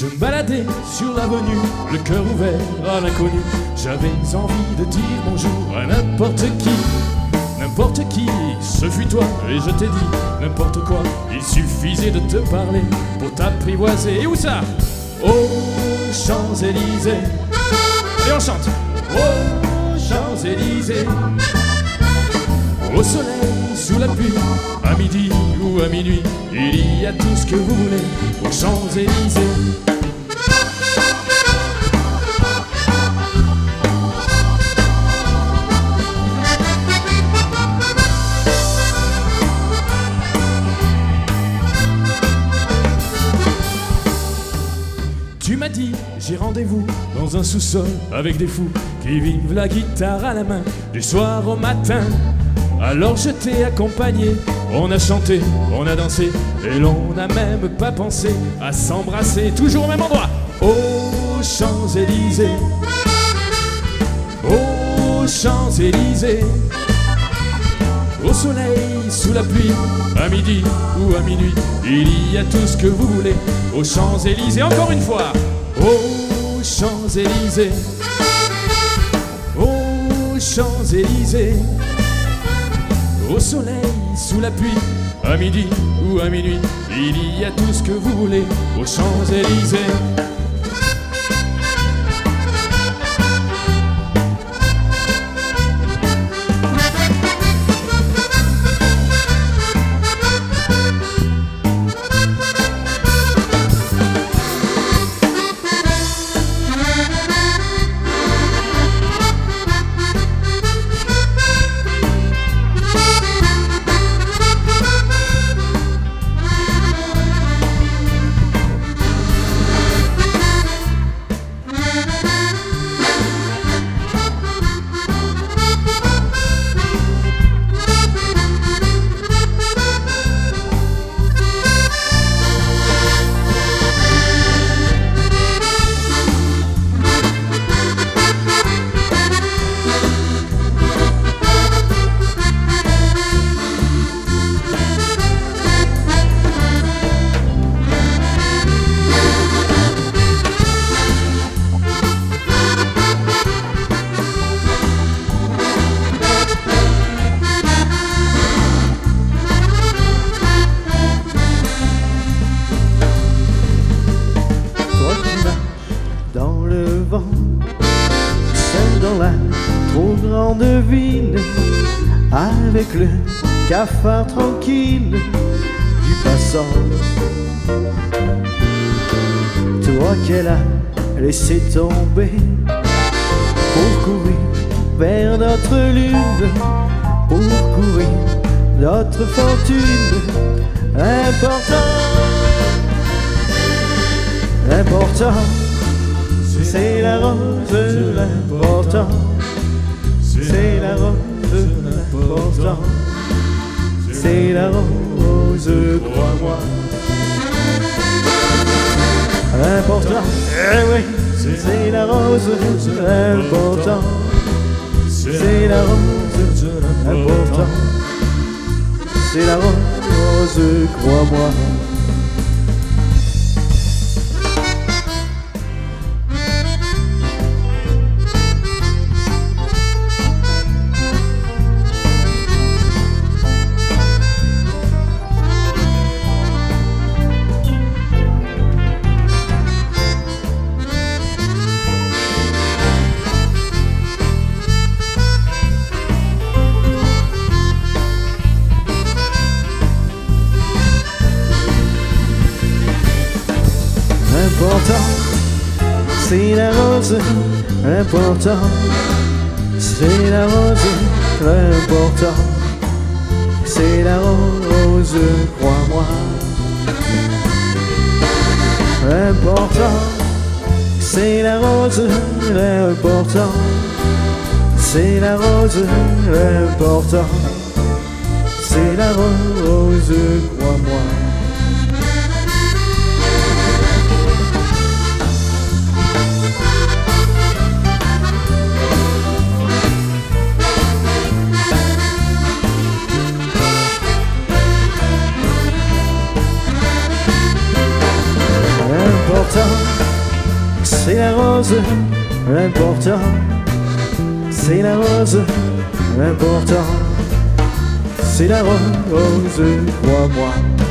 Je me baladais sur l'avenue, le cœur ouvert à l'inconnu. J'avais envie de dire bonjour à n'importe qui. N'importe qui, ce fut toi, et je t'ai dit n'importe quoi. Il suffisait de te parler pour t'apprivoiser. Et où ça? Aux Champs-Élysées. Et on chante. Aux Champs-Élysées. Au soleil, sous la pluie, à midi ou à minuit, il y a tout ce que vous voulez aux Champs-Élysées. Tu m'as dit, j'ai rendez-vous dans un sous-sol avec des fous qui vivent la guitare à la main du soir au matin. Alors je t'ai accompagné, on a chanté, on a dansé, et l'on n'a même pas pensé à s'embrasser. Toujours au même endroit, aux Champs-Élysées. Aux Champs-Élysées. Au soleil, sous la pluie, à midi ou à minuit, il y a tout ce que vous voulez aux Champs-Élysées. Encore une fois, aux Champs-Élysées. Aux Champs-Élysées. Au soleil, sous la pluie, à midi ou à minuit, il y a tout ce que vous voulez aux Champs-Élysées. Seul dans la trop grande ville, avec le cafard tranquille du passant. Toi qu'elle a laissé tomber pour courir vers notre lune, pour courir notre fortune. L'important, c'est la rose, l'important, c'est la rose, l'important, c'est la rose, crois-moi. L'important, eh oui, c'est la rose, l'important, c'est la rose, l'important, c'est la rose, crois-moi. L'important, c'est la rose, l'important, c'est la rose, l'important, c'est la rose, crois-moi. L'important, c'est la rose, l'important, c'est la rose, l'important, c'est la rose, crois-moi. c'est la rose, l'important. C'est la rose, l'important. C'est la rose, crois-moi.